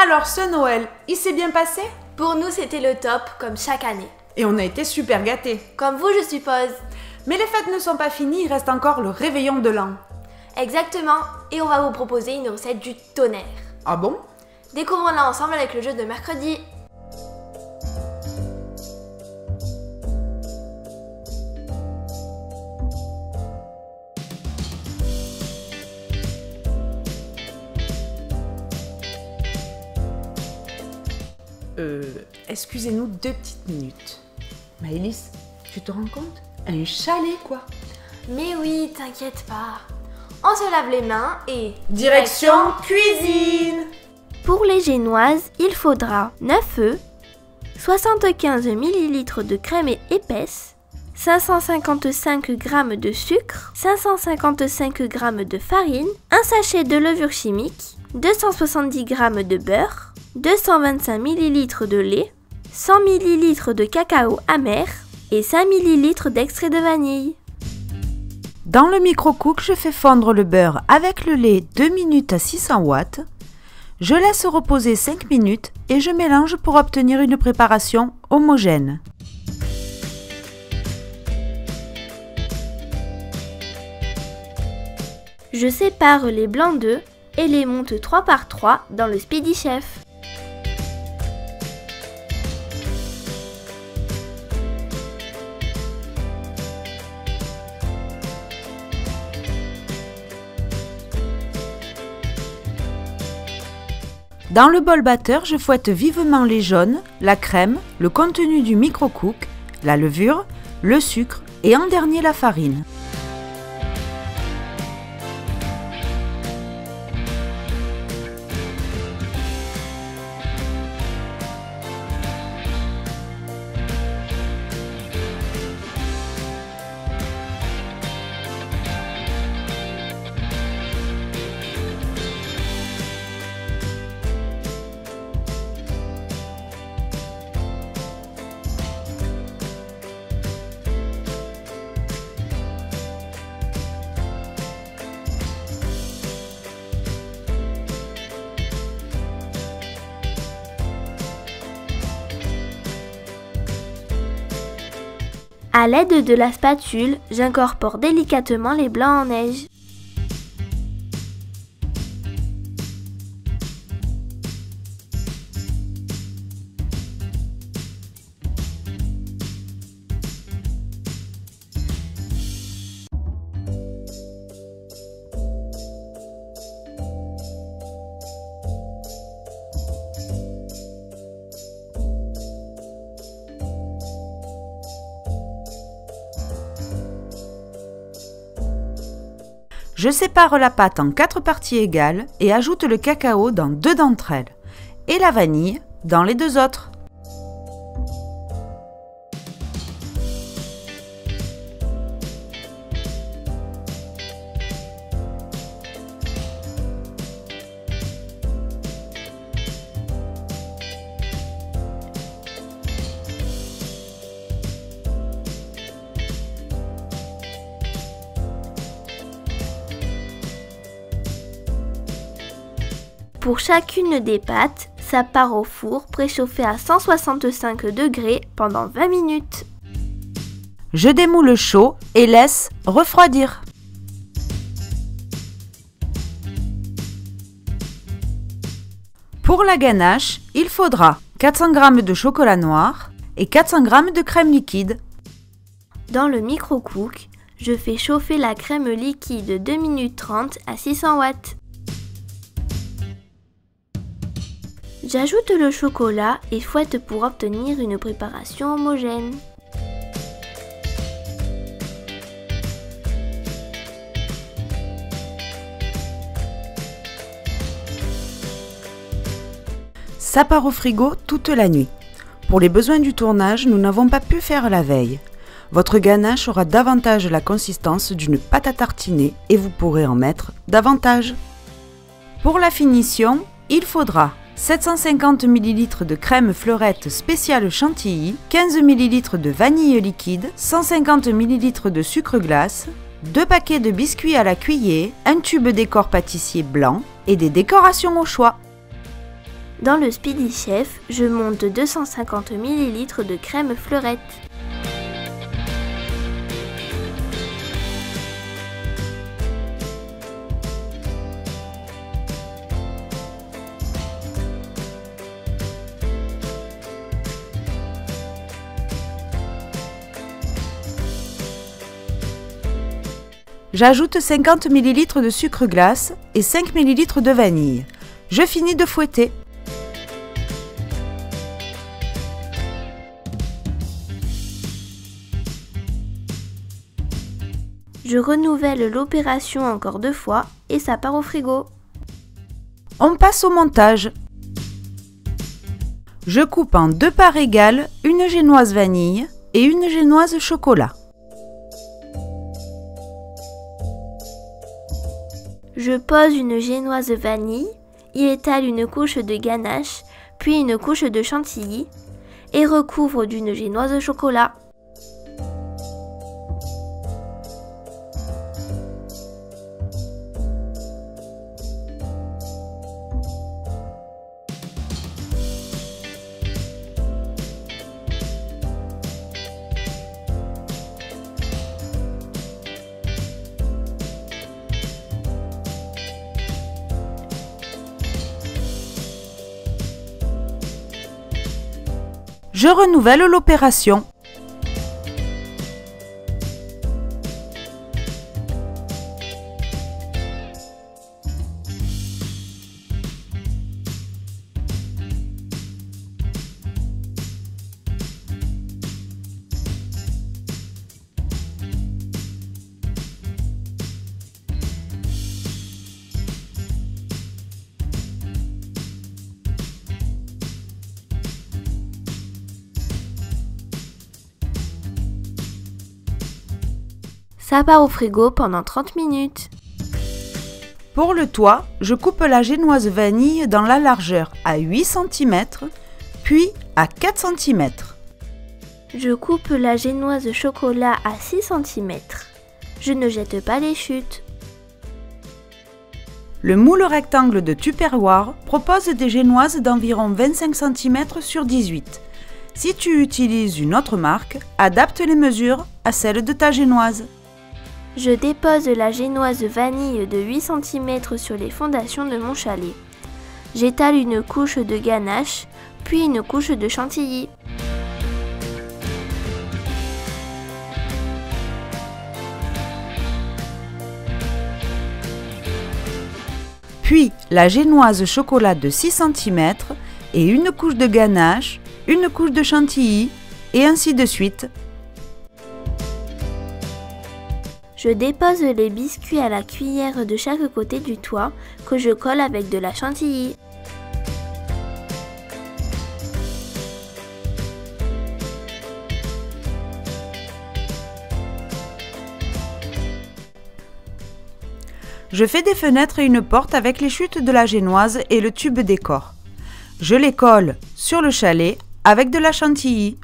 Alors ce Noël, il s'est bien passé? Pour nous, c'était le top, comme chaque année. Et on a été super gâtés. Comme vous, je suppose. Mais les fêtes ne sont pas finies, il reste encore le réveillon de l'an. Exactement, et on va vous proposer une recette du tonnerre. Ah bon? Découvrons-la ensemble avec le jeu de mercredi. Excusez-nous 2 petites minutes. Maëlys, tu te rends compte? Un chalet quoi. Mais oui, t'inquiète pas. On se lave les mains et... Direction cuisine! Pour les génoises, il faudra 9 œufs, 75 ml de crème épaisse, 555 g de sucre, 555 g de farine, un sachet de levure chimique, 270 g de beurre, 225 ml de lait, 100 ml de cacao amer et 5 ml d'extrait de vanille. Dans le micro-cook, je fais fondre le beurre avec le lait 2 minutes à 600 watts. Je laisse reposer 5 minutes et je mélange pour obtenir une préparation homogène. Je sépare les blancs d'œufs et les monte 3 par 3 dans le Speedy Chef. Dans le bol batteur, je fouette vivement les jaunes, la crème, le contenu du micro-cook, la levure, le sucre et en dernier la farine. À l'aide de la spatule, j'incorpore délicatement les blancs en neige. Je sépare la pâte en 4 parties égales et ajoute le cacao dans 2 d'entre elles et la vanille dans les 2 autres. Pour chacune des pâtes, ça part au four préchauffé à 165 degrés pendant 20 minutes. Je démoule chaud et laisse refroidir. Pour la ganache, il faudra 400 g de chocolat noir et 400 g de crème liquide. Dans le micro-cook, je fais chauffer la crème liquide 2 minutes 30 à 600 watts. J'ajoute le chocolat et fouette pour obtenir une préparation homogène. Ça part au frigo toute la nuit. Pour les besoins du tournage, nous n'avons pas pu faire la veille. Votre ganache aura davantage la consistance d'une pâte à tartiner et vous pourrez en mettre davantage. Pour la finition, il faudra 750 ml de crème fleurette spéciale chantilly, 15 ml de vanille liquide, 150 ml de sucre glace, 2 paquets de biscuits à la cuillère, un tube décor pâtissier blanc et des décorations au choix. Dans le Speedy Chef, je monte 250 ml de crème fleurette. J'ajoute 50 ml de sucre glace et 5 ml de vanille. Je finis de fouetter. Je renouvelle l'opération encore 2 fois et ça part au frigo. On passe au montage. Je coupe en 2 parts égales une génoise vanille et une génoise chocolat. Je pose une génoise vanille, y étale une couche de ganache, puis une couche de chantilly et recouvre d'une génoise chocolat. Je renouvelle l'opération. Ça part au frigo pendant 30 minutes. Pour le toit, je coupe la génoise vanille dans la largeur à 8 cm, puis à 4 cm. Je coupe la génoise chocolat à 6 cm. Je ne jette pas les chutes. Le moule rectangle de Tupperware propose des génoises d'environ 25 cm sur 18. Si tu utilises une autre marque, adapte les mesures à celles de ta génoise. Je dépose la génoise vanille de 8 cm sur les fondations de mon chalet. J'étale une couche de ganache, puis une couche de chantilly. Puis la génoise chocolat de 6 cm et une couche de ganache, une couche de chantilly et ainsi de suite. Je dépose les biscuits à la cuillère de chaque côté du toit que je colle avec de la chantilly. Je fais des fenêtres et une porte avec les chutes de la génoise et le tube décor. Je les colle sur le chalet avec de la chantilly.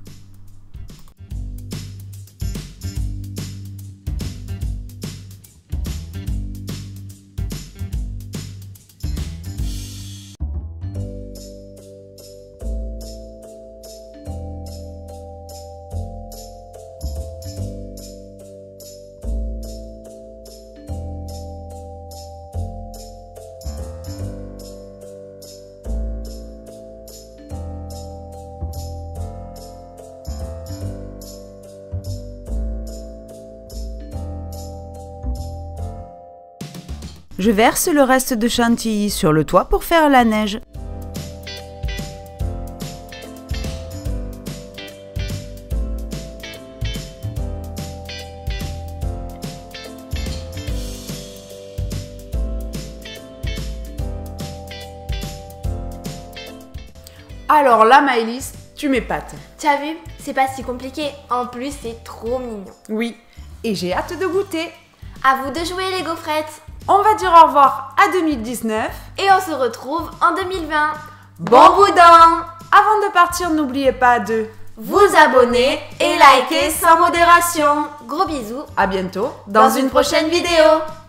Je verse le reste de chantilly sur le toit pour faire la neige. Alors là, Maëlys, tu m'épates. Tu as vu, c'est pas si compliqué. En plus, c'est trop mignon. Oui, et j'ai hâte de goûter. À vous de jouer les gaufrettes. On va dire au revoir à 2019. Et on se retrouve en 2020. Bon boudin! Avant de partir, n'oubliez pas de vous abonner et liker sans modération. Gros bisous. À bientôt dans une prochaine vidéo.